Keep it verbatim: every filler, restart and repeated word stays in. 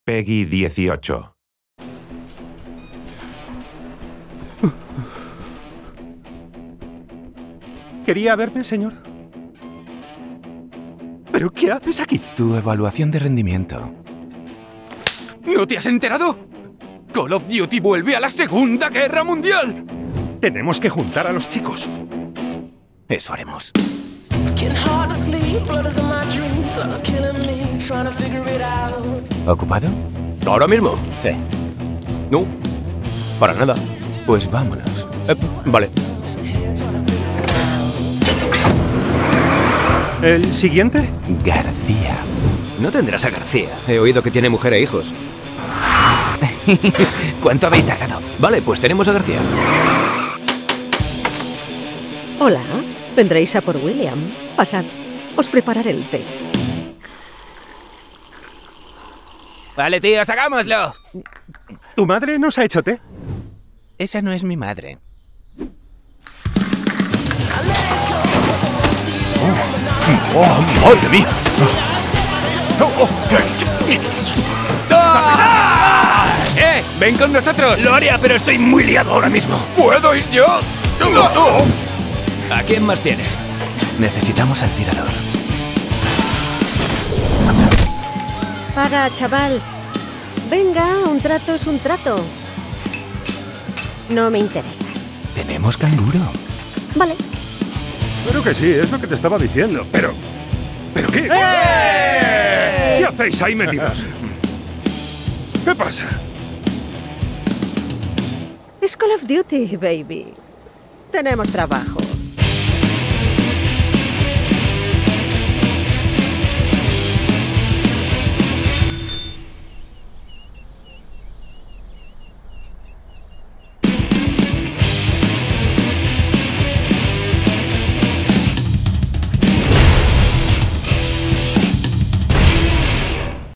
Peggy dieciocho. ¿Quería verme, señor? ¿Pero qué haces aquí? Tu evaluación de rendimiento. ¿No te has enterado? Call of Duty vuelve a la Segunda Guerra Mundial. Tenemos que juntar a los chicos. Eso haremos. ¿Ocupado? ¿Ahora mismo? Sí. No, para nada. Pues vámonos. Eh, vale. ¿El siguiente? García. No tendrás a García. He oído que tiene mujer e hijos. ¿Cuánto habéis tardado? Vale, pues tenemos a García. Hola, vendréis a por William. Pasad, os prepararé el té. Vale, tíos, hagámoslo. ¿Tu madre nos ha hecho té? Esa no es mi madre. ¡Oh, madre mía! ¡Ah! ¡Eh! ¡Ven con nosotros! Lo haría, pero estoy muy liado ahora mismo. ¿Puedo ir yo? ¿A quién más tienes? Necesitamos al tirador. Paga, chaval. Venga, un trato es un trato. No me interesa. Tenemos canguro. Vale. Creo que sí, es lo que te estaba diciendo, pero... ¿Pero qué? ¡Eh! ¿Qué hacéis ahí metidos? ¿Qué pasa? Es Call of Duty, baby. Tenemos trabajo.